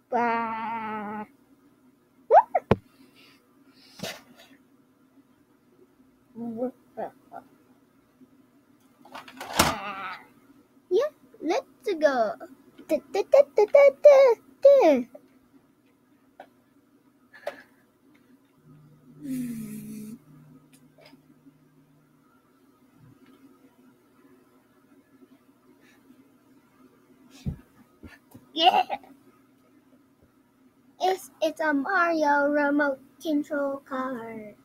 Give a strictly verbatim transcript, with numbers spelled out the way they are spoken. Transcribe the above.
Bah. Yeah, let's go. Da, da, da, da, da, da, da. Yeah, it's it's a Mario remote control car.